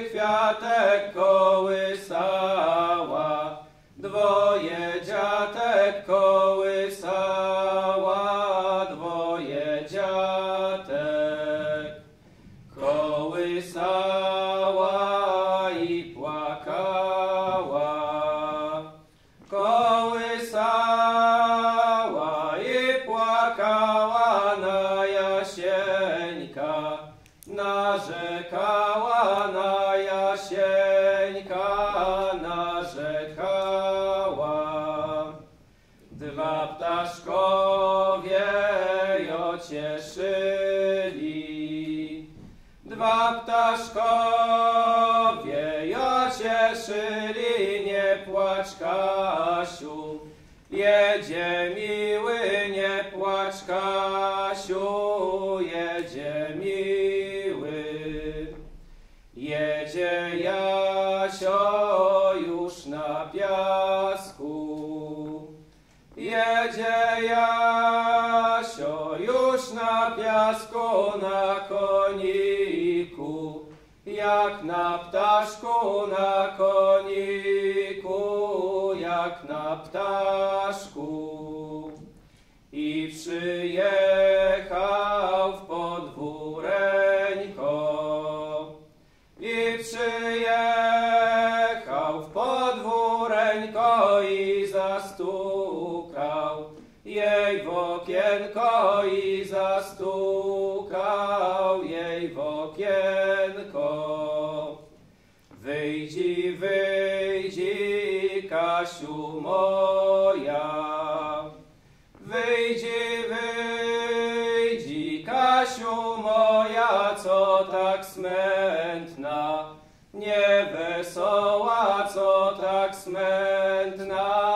kwiatek kołysała, dwoje dziatek kołysała, dwoje dziatek. Kołysała i płakała, kołysała i płakała na Jasieńka, narzekała na Jasieńka, narzekała. Dwa ptaszkowie ją cieszyli, dwa ptaszkowie ją cieszyli, nie płacz, Kasiu, jedzie miły, nie płacz, Kasiu, jedzie miły. Jedzie Jasio już na piasku, jedzie Jasio już na piasku, na koniku, jak na ptaszku, na koniku, jak na ptaszku. I przyjechał w podwóreńko, i przyjechał w podwóreńko i zastukał jej w okienko, i zastukał jej w okienko. Wyjdzi, wyjdzi, Kasiu moja, wyjdzi, wyjdzi, Kasiu moja, co tak smętna, niewesoła, co tak smętna,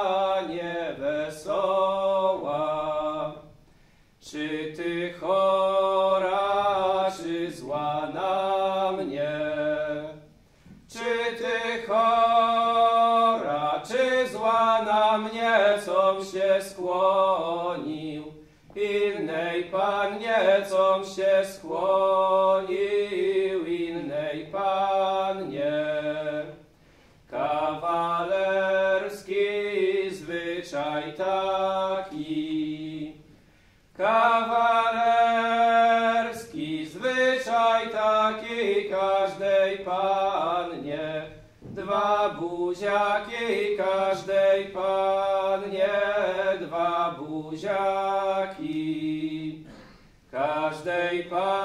niewesoła. Czy ty chora, czy zła na mnie? Czy ty chora, czy zła na mnie, com się skłonił? Innej pannie, com się skłonił, innej pannie. Kawalerski zwyczaj taki, kawalerski zwyczaj taki, każdej pannie dwa buziaki, każdej pannie dwa buziaki, każdej pannie